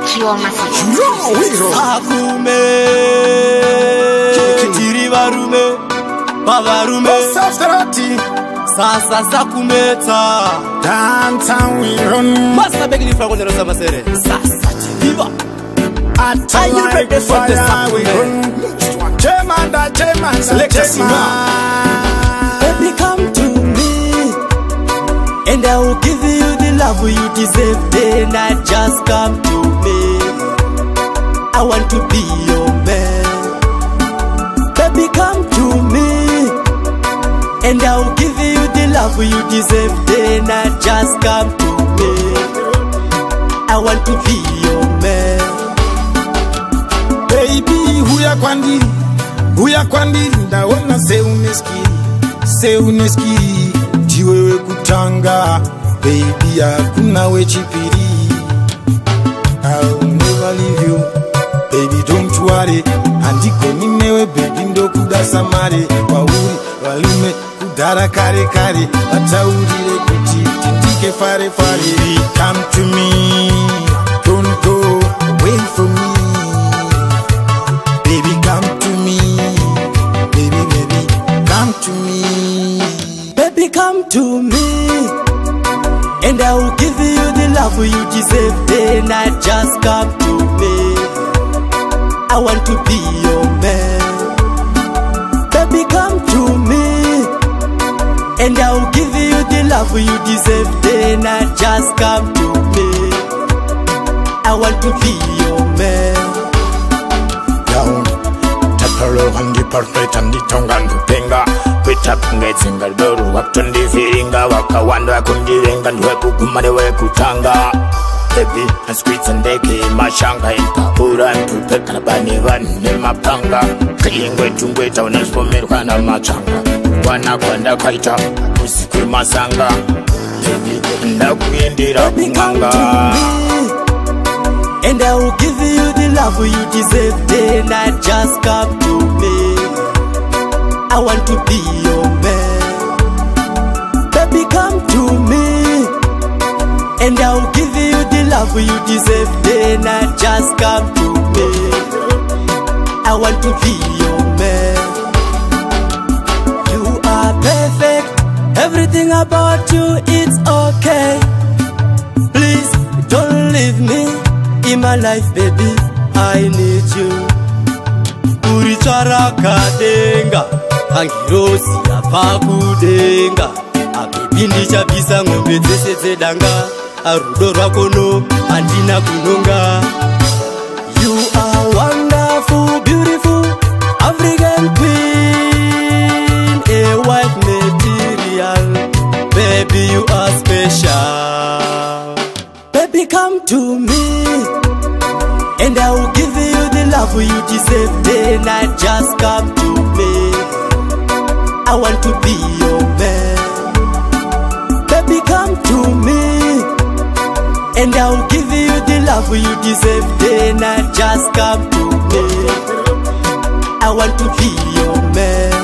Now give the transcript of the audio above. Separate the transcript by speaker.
Speaker 1: Akume Tiri varume Bavarume Sasa sakumeta
Speaker 2: Downtown we run.
Speaker 1: Masa begini fra kwenye rosa masere Sasa chiviva
Speaker 2: Are you ready for the fire we run? Chairman, Selector Sima.
Speaker 1: Baby, come to me and I will give you the love you deserve. Then I just come to me. I want to be your man. Baby, come to me and I will give you the love you deserve. Then I just come to me. I want to be your man.
Speaker 2: Baby, huya kwandiri ndaona se uneskiri jiwewe kutanga. Baby, hakuna we chipiri. I'll never leave you. Baby, don't worry. Andiko nimewe baby ndo kudasa mare. Wauri, walume, kudara kare kare. Wataurire kuti, tindike fare fare. Come to me, don't go away from me. Baby, come to me. Baby, come to me.
Speaker 1: Baby, come to me and I will give you the love you deserve. Then I just come to me. I want to be your man. Baby, come to me and I will give you the love you deserve. Then I just come to me. I want to be your man.
Speaker 2: Down, tapalo handi perfect and ditongan penga. Kwita kungetsinga doru wakutondi firinga. Waka wanda kundirenga ndweku kumare we kutanga. Baby, and squeeze and deke mashanga impapura mpupeka na bani vane mapanga. Kiyengwe tungweta unaspomerwa na machanga. Wana kwanda kaita usiku masanga. Baby, ndakuyendira kumanga.
Speaker 1: And I will give you the love you deserve. Then I just come to me. I want to be your man. Baby, come to me and I will give you the love you deserve. Then I just come to me. I want to be your man. You are perfect. Everything about you, it's okay. Please don't leave me. In my life, baby, I need you. Urichara kadenga, angirosi apakudenga. Akipindi chabisa ngombe zese zedanga. Arudo rakono, andina kunonga. You are wonderful, beautiful, African queen, a white material. Baby, you are special. Baby, come to me and I will give you the love you deserve. Then I just come to me. I want to be your man. Baby, come to me and I will give you the love you deserve. Then I just come to me. I want to be your man.